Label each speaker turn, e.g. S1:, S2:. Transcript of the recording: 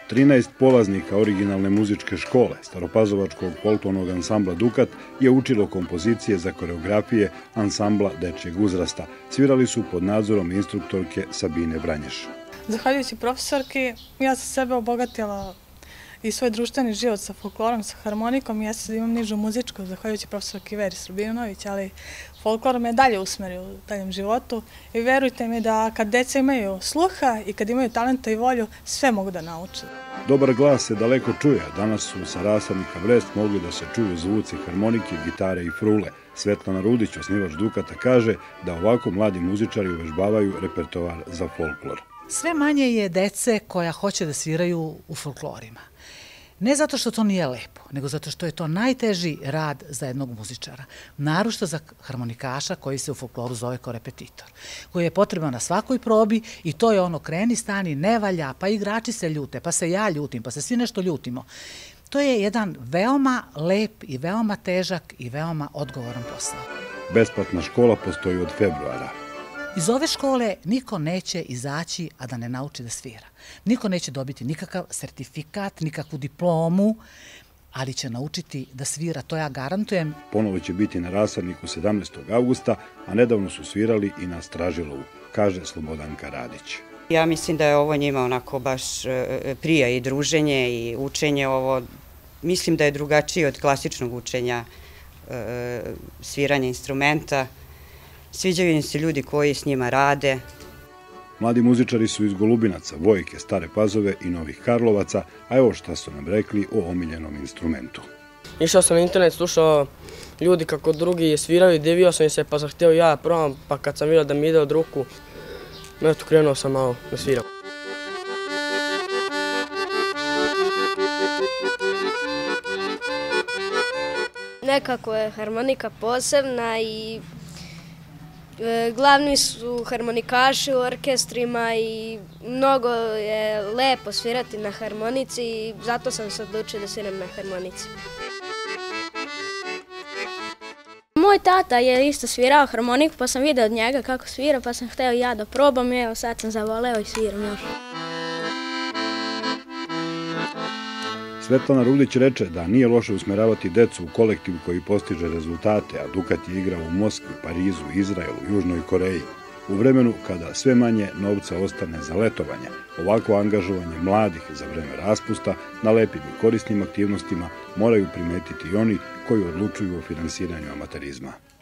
S1: 13 polaznika originalne muzičke škole Staropazovačkog folklornog ansambla Dukat je učilo kompozicije za koreografije ansambla dečjeg uzrasta. Svirali su pod nadzorom instruktorke Sabine Vranješ.
S2: Zahvaljujući profesorki, ja sam sebe obogatila i svoj društveni život sa folklorom, sa harmonikom. Ja sad imam nižu muzičku, zahvaljujući profesorki Veri Srbinović, ali folklor me dalje usmerio u daljem životu i verujte mi da kad deca imaju sluha i kad imaju talenta i volju, sve mogu da nauče.
S1: Dobar glas se daleko čuje, a danas su sa rasadnika Brest mogli da se čuju zvuci harmonike, gitare i frule. Svetlana Rudić, osnivač Dukata, kaže da ovako mladi muzičari uvežbavaju repertoar za folklor.
S3: Sve manje je dece koja hoće da sviraju u folklorima. Ne zato što to nije lepo, nego zato što je to najteži rad za jednog muzičara. Naročito za harmonikaša koji se u folkloru zove kao repetitor, koji je potreban na svakoj probi i to je ono kreni, stani, ne valja, pa igrači se ljute, pa se ja ljutim, pa se svi nešto ljutimo. To je jedan veoma lep i veoma težak i veoma odgovoran posao.
S1: Besplatna škola postoji od februara.
S3: Iz ove škole niko neće izaći, a da ne nauči da svira. Niko neće dobiti nikakav sertifikat, nikakvu diplomu, ali će naučiti da svira, to ja garantujem.
S1: Ponovo će biti na rasadniku 17. avgusta, a nedavno su svirali i na Stražilovu, kaže Slobodanka Radić.
S4: Ja mislim da je ovo njima onako baš prija i druženje i učenje ovo. Mislim da je drugačije od klasičnog učenja sviranja instrumenta. Sviđaju im se ljudi koji s njima rade.
S1: Mladi muzičari su iz Golubinaca, Vojke, Stare Pazove i Novih Karlovaca, a evo šta su nam rekli o omiljenom instrumentu.
S5: Išao sam na internet, slušao ljudi kako drugi sviraju, divio sam se, pa sam htio ja da probam, pa kad sam vidio da mi ide od ruku, eto, krenuo sam malo da sviram.
S6: Nekako je harmonika posebna i glavni su harmonikaši u orkestrima i mnogo je lepo svirati na harmonici i zato sam se odlučio da sviram na harmonici. Moj tata je isto svirao harmoniku pa sam vidio od njega kako svira pa sam htio ja da probam i evo sad sam zavoleo i sviram još.
S1: Svetlana Rudić reče da nije loše usmeravati decu u kolektiv koji postiže rezultate, a Dukat je igrao u Moskvi, Parizu, Izraelu, Južnoj Koreji. U vremenu kada sve manje novca ostane za letovanje, ovako angažovanje mladih za vreme raspusta na lepim i korisnim aktivnostima moraju primetiti i oni koji odlučuju o finansiranju amaterizma.